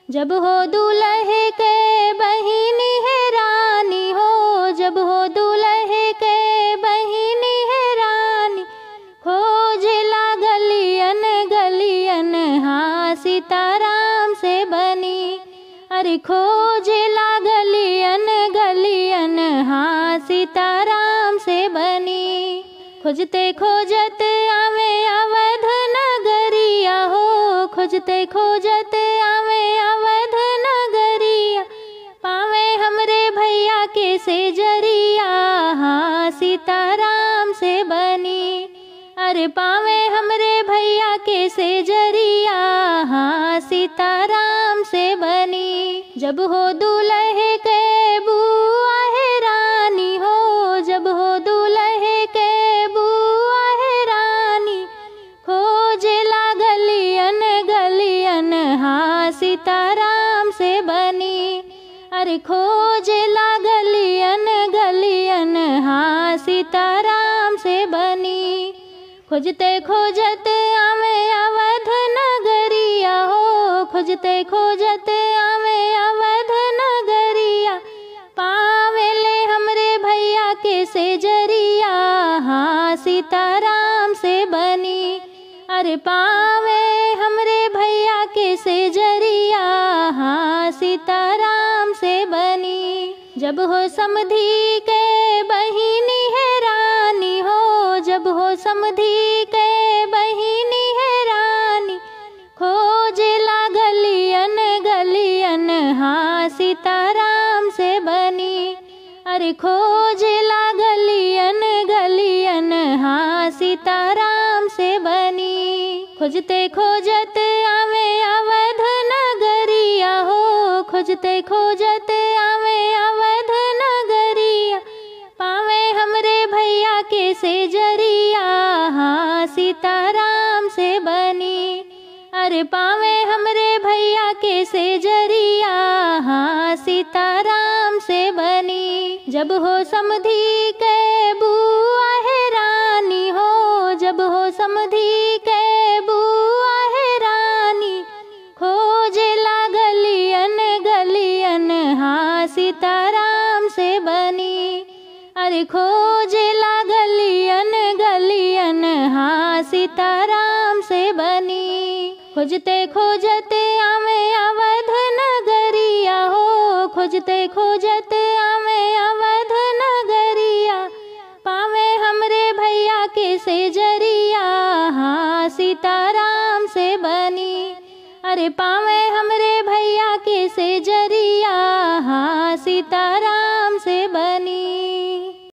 जब हो दूल्हे के बहिनी है रानी हो, जब हो दूल्हे के बहिनी है रानी, खोजला गलियन गलियन हाँ सीताराम से बनी। अरे खोजला गलियन गलियन हाँ सीताराम से बनी। खोजते खोजते आवे अवध नगरिया हो, खोजते खोजते आवे अवध नगरिया, पावे हमरे भैया के सेजरिया हाँ सीताराम से बनी। अरे पावे हमरे भैया के सेजरिया हाँ सीताराम से बनी। जब हो दूल्हे के बुआ है रानी हो, जब हो दूल्हे के बुआ है रानी, खोजला गलियन गलियन हाँ सीताराम से बनी। अरे खोजला गलियन गलियन हाँ सीताराम से बनी। खोजते खोजते आवे अवध नगरिया हो, खोजते खोजते आवे अवध नगरिया, पावेले हमरे भैया के सेजरिया हाँ सीताराम से बनी। अरे पावे हमरे भैया के सेजरिया हाँ सीताराम से बनी। जब हो समधी के बहिनी है रानी हो, जब हो समधी के बहिनी है रानी, खोजला गलियन गलियन हाँ सीताराम से बनी। अरे खोजला गलियन गलियन हाँ सीताराम से बनी। खोजते खोजते आवे अवध नगरिया हो, खोजते खोजते आवे अवध नगरिया, पावे हमरे भैया के सेजरिया हाँ सीताराम से बनी। अरे पावे हमरे भैया के सेजरिया हाँ सीताराम से बनी। जब हो समधी के बुआ है रानी हो, जब हो समधी के बुआ है रानी, खोजला गलियन गलियन हाँ सीताराम से बनी। अरे खोजला गलियन गलियन हाँ सीताराम से बनी। खोजते खोजते आवे अवध नगरिया हो, खोजते खोजते आवे अवध नगरिया, पावे हमरे भैया के सेजरिया हाँ सीताराम से बनी। अरे पावे हमरे भैया के सेजरिया हाँ सीताराम